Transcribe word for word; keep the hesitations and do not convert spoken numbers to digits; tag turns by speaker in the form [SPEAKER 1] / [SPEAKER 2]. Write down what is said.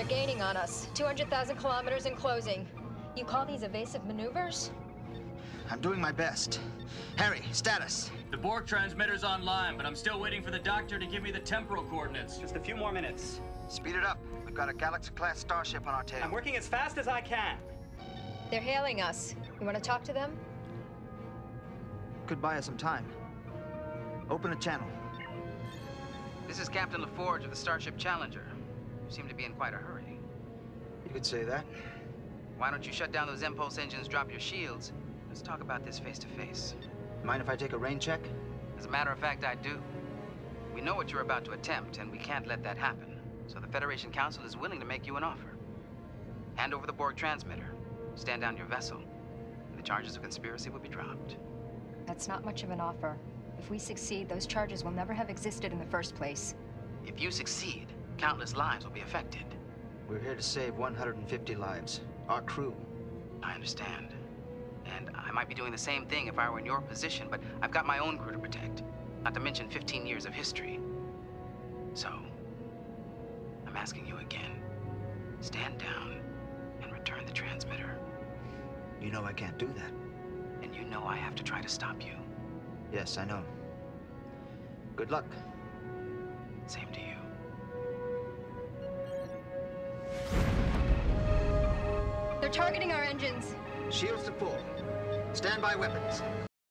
[SPEAKER 1] They're gaining on us. two hundred thousand kilometers and closing. You call these evasive maneuvers?
[SPEAKER 2] I'm doing my best. Harry, status.
[SPEAKER 3] The Borg transmitter's online, but I'm still waiting for the doctor to give me the temporal coordinates.
[SPEAKER 4] Just a few more minutes.
[SPEAKER 2] Speed it up. We've got a Galaxy-class starship on our tail.
[SPEAKER 4] I'm working as fast as I can.
[SPEAKER 1] They're hailing us. You want to talk to them?
[SPEAKER 2] Could buy us some time. Open the channel.
[SPEAKER 5] This is Captain LaForge of the Starship Challenger. You seem to be in quite a hurry.
[SPEAKER 2] You could say that.
[SPEAKER 5] Why don't you shut down those impulse engines, drop your shields? Let's talk about this face to face.
[SPEAKER 2] Mind if I take a rain check?
[SPEAKER 5] As a matter of fact, I do. We know what you're about to attempt, and we can't let that happen. So the Federation Council is willing to make you an offer. Hand over the Borg transmitter. Stand down your vessel. And the charges of conspiracy will be dropped.
[SPEAKER 1] That's not much of an offer. If we succeed, those charges will never have existed in the first place.
[SPEAKER 5] If you succeed, countless lives will be affected.
[SPEAKER 2] We're here to save one hundred fifty lives. Our crew.
[SPEAKER 5] I understand. And I might be doing the same thing if I were in your position, but I've got my own crew to protect. Not to mention fifteen years of history. So, I'm asking you again. Stand down and return the transmitter.
[SPEAKER 2] You know I can't do that.
[SPEAKER 5] And you know I have to try to stop you.
[SPEAKER 2] Yes, I know. Good luck.
[SPEAKER 5] Same to you.
[SPEAKER 1] They're targeting our engines.
[SPEAKER 2] Shields to full. Stand by weapons.